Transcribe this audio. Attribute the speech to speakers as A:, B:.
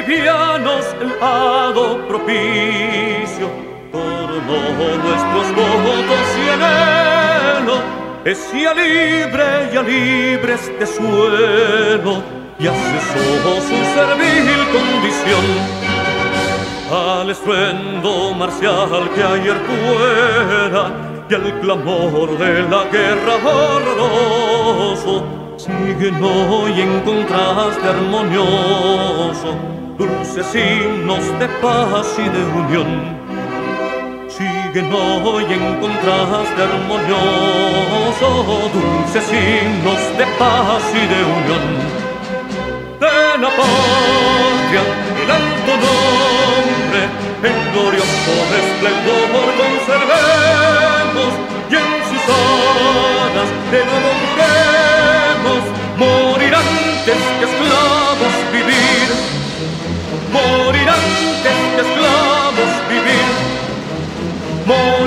A: livianos el hado propicio, tornó nuestros votos y anhelo, es ya libre este suelo, y asesó su servil condición. Al estruendo marcial que ayer fuera, y al clamor de la guerra horroroso, siguen hoy en contraste armonioso dulces signos de paz y de unión. Siguen hoy en contraste armonioso dulces signos de paz y de unión. De la patria el alto nombre, en glorioso esplendor conservemos, y en sus alas de nuevo honremos. Morir antes que esclavos vivir, morir antes que esclavos vivir.